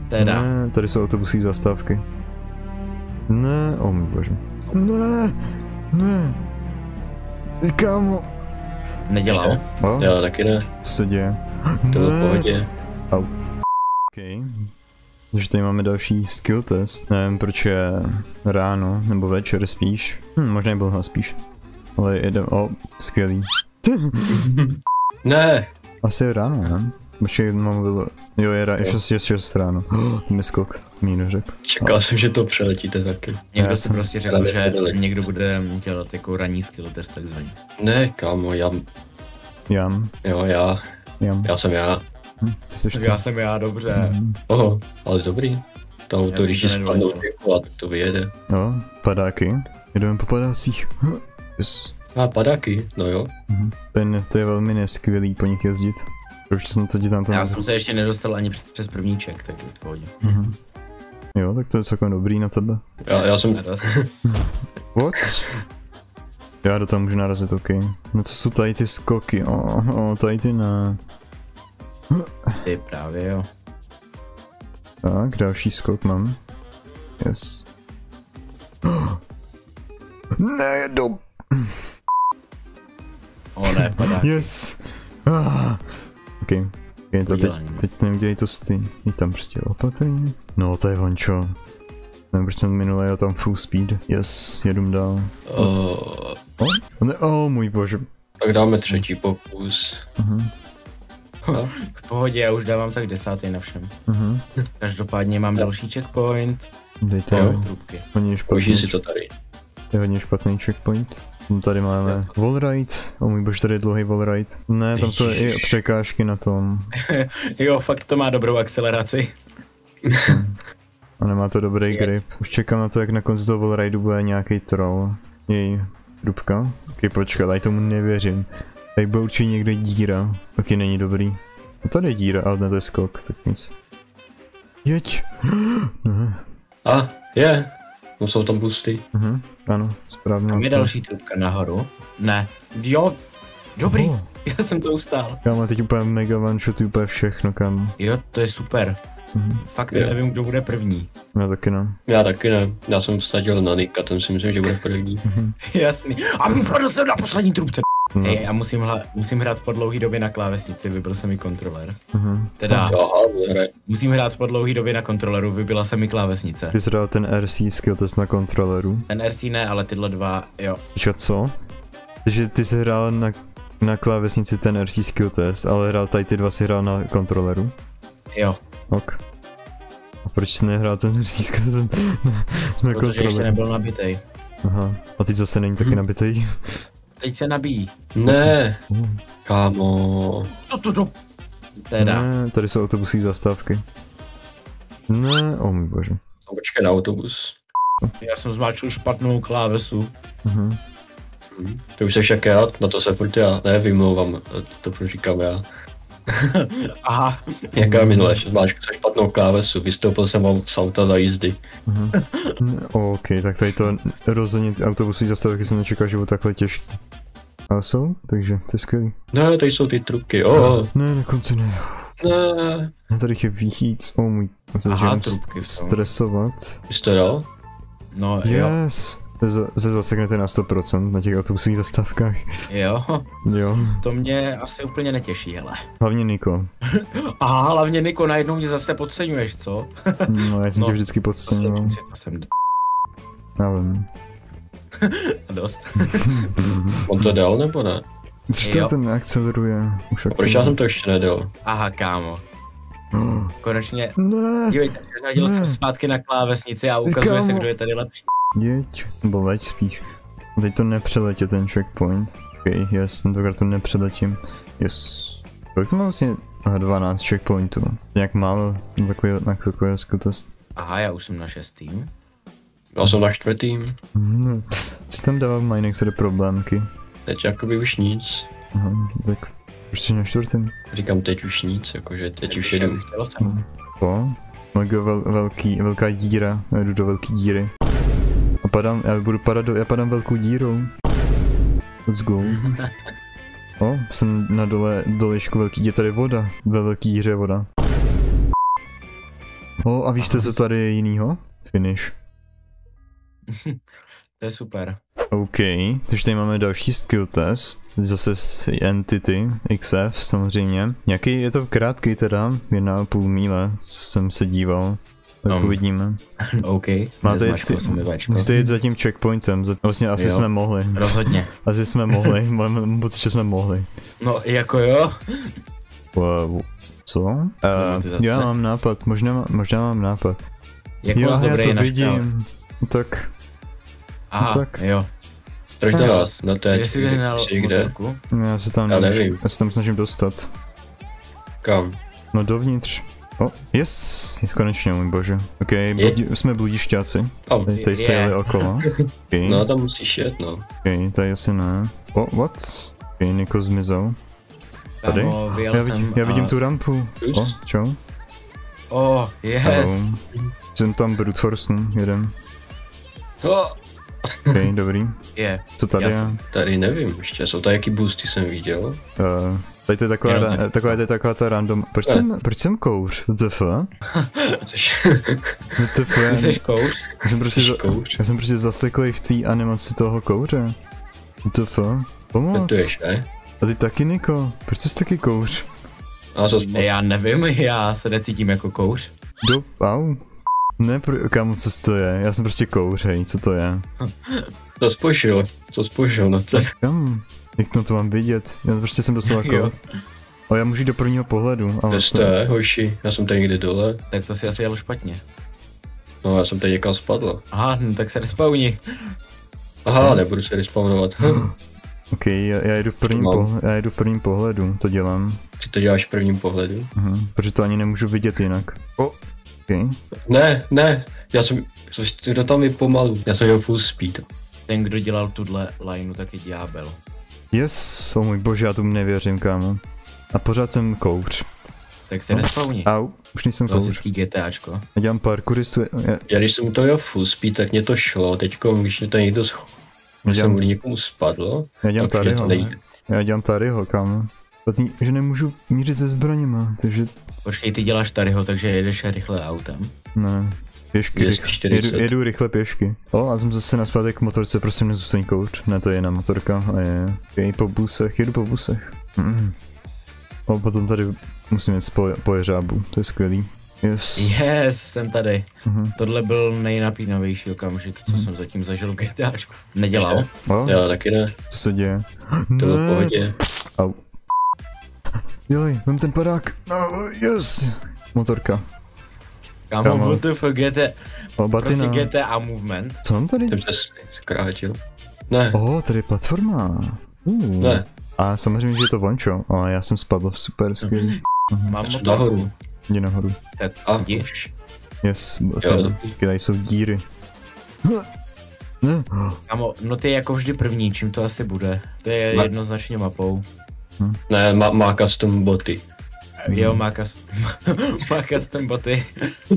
Teda. Ne, tady jsou autobusí zastávky. Ne, o můj bože. Ne, ne. Kámo. Nedělal? O, Já taky ne. co se děje? To bylo v pohodě. Au. OK. Takže tady máme další skill test. Nevím, proč je ráno nebo večer spíš. Možná je byl spíš. Ale jedem, skvělý. Ne. Asi je ráno, ne? Počkej, mám bylo, jo je 6 ráno. Neskok, mi neřekl. Čekal jsem, že to přeletíte taky. Někdo si prostě řekl, že nevěděli. někdo bude dělat jako ranní skill test takzvaný. Ne, kámo, Jam. Jo, já jsem já. Ty jsi Tak ty. já jsem já, dobře. Oho, ale dobrý. To auto, Já když jsem ti to spadnou nedojel. kola, tak to vyjede. Jo, padáky. Jedeme po padácích. Yes. A padáky, no jo. To je velmi neskvělý po nich jezdit. Proč jsem to tam Já jsem se ještě nedostal ani přes prvníček, takže v pohodě. Jo, tak to je celkem dobrý na tebe. Já jsem, Nedost. What? Já do toho můžu narazit, OK. No to jsou tady ty skoky, tady ty ne. Ty právě jo. Tak, další skok mám. Yes. Ne, Ne, padá. Yes. OK. Okay, to teď neudělej to stejně. Je tam prostě opatrně. No to je vončo. Nevím, proč jsem minule jel tam full speed. Yes, jedum dál. Můj bože. tak dáme třetí pokus. V pohodě, já už dávám tak 10. na všem. Každopádně mám další checkpoint. Dejte Jo. Trubky. hodně špatný. Užij si to tady. Je hodně špatný checkpoint. Tady máme wallride. Můj bože, tady je dlouhý wallride. Ne, tam jsou i překážky na tom. Jo, fakt to má dobrou akceleraci. A nemá to dobrý grip. Už čekám na to, jak na konci toho wallrideu bude nějaký troll. Jej, trubka. Ok, počkat, tady tomu nevěřím. Tady bude určitě někde díra. Ok, není dobrý. A tady je díra, ale ne, to je skok, tak nic. Jeď! Je. No jsou tam boosty. Ano, správně. Tam je další trubka nahoru. Ne. Jo, dobrý. Já jsem to ustál. Kámo, teď úplně mega one shoty, úplně všechno, kámo. Jo, to je super. Fakt nevím, kdo bude první. Já taky ne. Já taky ne. Já jsem vsadil na Nika, ten si myslím, že bude první. Jasný. A vypadl jsem na poslední trubce. No. Hej, já musím hrát po dlouhý době na klávesnici, vybil se mi kontroler. Teda, Aha, hraje. musím hrát po dlouhý době na kontroleru, vybila se mi klávesnice. Ty jsi dal ten RC skill test na kontroleru. Ten RC ne, ale tyhle dva, jo. Počkat, co? Takže ty jsi hrál na klávesnici ten RC skill test, ale hrál tady ty dva si hrál na kontroleru? Jo, Ok. A proč jsi nehrál ten RC skill test na protože ještě kontroleru? nebyl nabitej. Aha. A teď zase není taky nabitej? Teď se nabíjí. Ne. Kámo. Teda. Ne, tady jsou autobusí zastávky. Ne, o můj bože. Počkej na autobus. Já jsem zmáčkl špatnou klávesu. To už se však já, na to se furt já nevymlouvám, to proč říkám já. Aha. Jaká minule, že máš špatnou klávesu, vystoupil jsem z auta za jízdy. OK, tak tady to rozhodně ty autobusí zastávky jsem nečekal, že budou takhle těžký. Ale jsou, takže to je skvělý. Ne, tady jsou ty truky, Ne, na konci ne. Ne. Já tady je víc, můj. Aha, Začínám trubky jsou. stresovat. Jsi to dal? No jo. Yes. Se zaseknete na 100% na těch autobusových zastávkách. Jo. Jo. To mě asi úplně netěší, hele. Hlavně Niko. Aha, hlavně Niko, najednou mě zase podceňuješ, co? No, já jsem tě vždycky podceňoval. Jsem Já vím. dost. On to dal nebo ne? Což to ten neakceleruje. Už Proč já jsem to ještě nedal? Aha, kámo. Konečně. Ne. Dívejte, přeřadil jsem zpátky na klávesnici a ukazuje se, kdo je tady lepší. Jeď. Nebo leď spíš. Teď to nepřeletě ten checkpoint. Ok, yes, tentokrát to nepřeletím. Yes. Kolik to má vlastně 12 checkpointů? Nějak málo na takový skutest. Aha, já už jsem na 6. Já jsem na 4. Co tam dává v Minexeru problémky? Teď jakoby už nic. Aha, tak už jsi na 4. Říkám teď už nic, jakože teď už jedu. Chtělo jsem. Po? Mega velká díra, já jdu do velké díry. A padám, já padám velkou dírou. Let's go. Jsem na dolečku velký, je tady voda, ve velký díře je voda. A víš co tady je jinýho? Finish. To je super. OK, takže tady máme další skill test, zase z Entity, XF samozřejmě. Nějaký, je to krátký teda, 1,5 míle, co jsem se díval, tak uvidíme. OK, Máte jít za tím checkpointem, vlastně asi jsme mohli. Rozhodně. Asi jsme mohli, mám pocit, že jsme mohli. No jako jo. Wow. Co? Já mám nápad, možná mám nápad. Jak já to dobrý vidím. Tak. Aha, tak. jo. Proč to vás? No to je kde? Já se tam snažím dostat. Kam? No dovnitř. Yes, konečně, můj bože. OK, jsme bludišťáci. Tady jste jeli okolo. Okay. No tam musíš jet, no. OK, tady asi ne. What? OK, Niko zmizel. Tady? Já vidím tu rampu. Čau. Yes. Jsem tam brute force, jeden. OK, dobrý. Co tady je? Tady nevím, ještě jsou tady jaký boosty jsem viděl. Tady to je taková ta random. Proč jsem kouř? WTF? Jsi kouř? Já jsem prostě zaseklej v té animaci toho kouře. WTF? Pomoc. A ty taky, Niko? Proč jsi taky kouř? Já nevím, já se necítím jako kouř. Au. Ne, kámo, co to je? Já jsem prostě kouř, hej, co to je? Co spožil, no co? Kam? Jak to mám vidět? Já prostě jsem docela kouř. Já můžu jít do prvního pohledu. Kde jste, hoši? Já jsem tady někde dole. Tak to si asi jel špatně. No, já jsem tady někam spadl. Aha, no tak se respawni. Aha, nebudu se respawnovat. OK, já jedu v prvním pohledu, to dělám. Ty to děláš v prvním pohledu? Protože to ani nemůžu vidět jinak. Okay. Ne, kdo tam je pomalu, já jsem jel full speed. Ten, kdo dělal tuhle lineu, tak je ďábel. Yes, můj bože, já tomu nevěřím, kámo. A pořád jsem kouř. Tak se respawni. Au, už nejsem kouř. Klasický GTAčko. Já dělám parkouristu. Já když jsem to jel full speed, tak mě to šlo, teďko, když mě to někdo když jsem někomu spadl. Já dělám Taryho, kámo. Že nemůžu mířit se zbraněma, takže... Počkej, ty děláš Taryho, takže jedeš rychle autem. Ne, pěšky, jedu rychle pěšky. A jsem zase naspátek k motorce, prosím nezůstaň kouř. Ne, to je jiná motorka a je po busech, jedu po busech. Potom tady musím jít po jeřábu, to je skvělý. Yes, jsem tady. Tohle byl nejnapínavější okamžik, co jsem zatím zažil v GTAčku. Nedělal? Já taky ne. Co se děje? To bylo v pohodě. Au. Jeli, vem ten padák. No, yes. Motorka. Kámo, WTF, GTA. Batina. Prostě GTA movement. Co mám tady? Jsem se zkrátil. Ne. Tady je platforma. Ne. A samozřejmě, že je to vončo. Já jsem spadl, super, skvělý. Mám motorku. Jdi nahoru. Tak jdeš. Yes, tady jsou díry. Ne. Kámo, no ty je jako vždy první, čím to asi bude. To je jednoznačně mapou. Ne, má custom boty. Jo, má custom boty.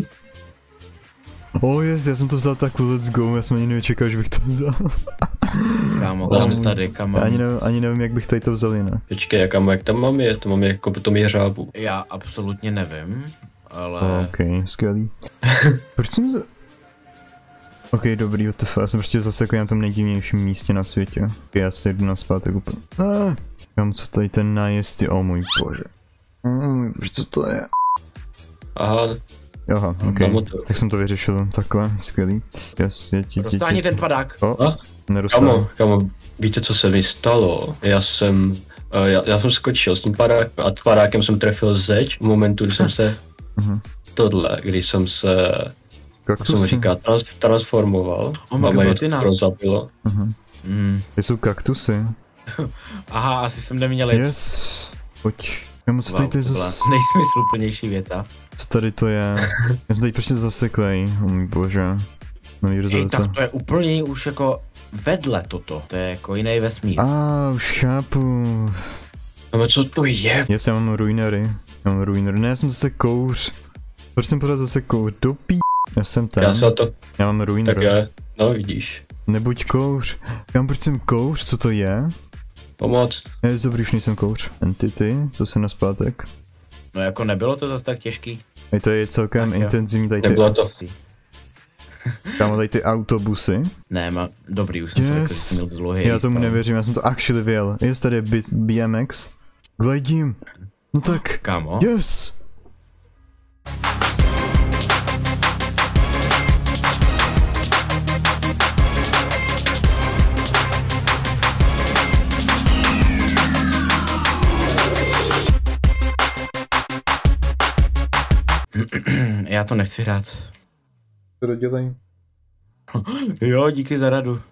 Yes, já jsem to vzal tak, let's go, já jsem ani nečekal, že bych to vzal. Kámo, tady, kámo. Ani nevím, jak bych tady to vzal jinak. Počkej, kámo, jak tam mám je? To mám jako po tom jeřábu. Já absolutně nevím, ale... OK, skvělý. Proč jsem se... OK, dobrý, WTF, já jsem prostě zasekl na tom nejdivnějším místě na světě. OK, já se jdu naspátek úplně. Kam co tady ten nájezd je, můj bože. Co to je? Aha, OK, tak jsem to vyřešil, takhle, skvělý. Yes, Roztáhni ten padák. Nedostal. Kámo, víte, co se mi stalo? Já jsem skočil s tím padákem a padákem jsem trefil zeď v momentu, kdy jsem se když jsem se transformoval. A mě to zabilo. Ty jsou kaktusy. Aha, asi jsem neměl jít. Yes, pojď. Kámo, co tady to je zase... Nejsmysluplnější věta. Co tady to je? Já jsem tady prostě zaseklej, můj bože. Tak to je úplně už jako vedle toto, to je jako jiný vesmír. Už chápu. Ale co to je? Já mám ruinery. Ne, já jsem zase kouř. Proč jsem pořád zase kouř? Do pí... Já jsem ten. Já mám ruiner. Tak já, no vidíš. Nebuď kouř. Kam proč jsem kouř? Co to je? Pomoc. Je dobrý, už nejsem kouř. Entity, to se naspátek. No jako nebylo to zase tak těžký. A to je celkem intenzivní tady ty, Nebylo to. kámo, tady ty autobusy. Ne, dobrý, už jsem se řekl, že jsem měl dlouhý. Já tomu nevěřím, já jsem to actually vyjel. Jest tady BMX. Gledím. No tak. Kámo. Yes. Já to nechci hrát. To dodělej. Jo, díky za radu.